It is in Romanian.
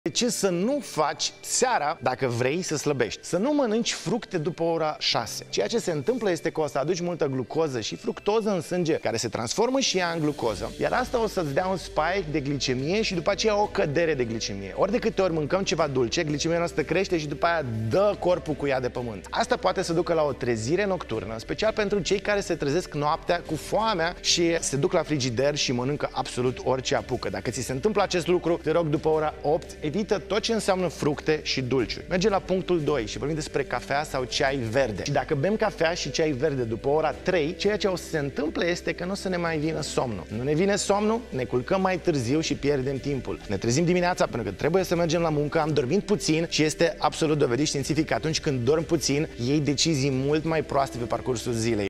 De ce să nu faci seara dacă vrei să slăbești? Să nu mănânci fructe după ora 6. Ceea ce se întâmplă este că o să aduci multă glucoză și fructoză în sânge, care se transformă și ea în glucoză, iar asta o să-ți dea un spike de glicemie și după aceea o cădere de glicemie. Ori de câte ori mâncăm ceva dulce, glicemia noastră crește și după aia dă corpul cu ea de pământ. Asta poate să ducă la o trezire nocturnă, special pentru cei care se trezesc noaptea cu foamea și se duc la frigider și mănâncă absolut orice apucă. Dacă ți se întâmplă acest lucru, te rog, după ora 8, evită tot ce înseamnă fructe și dulciuri. Merge la punctul 2 și vorbim despre cafea sau ceai verde. Și dacă bem cafea și ceai verde după ora 3, ceea ce o să se întâmple este că nu o să ne mai vină somnul. Nu ne vine somnul, ne culcăm mai târziu și pierdem timpul. Ne trezim dimineața pentru că trebuie să mergem la muncă, am dormit puțin și este absolut dovedit științific că atunci când dormi puțin, iei decizii mult mai proaste pe parcursul zilei.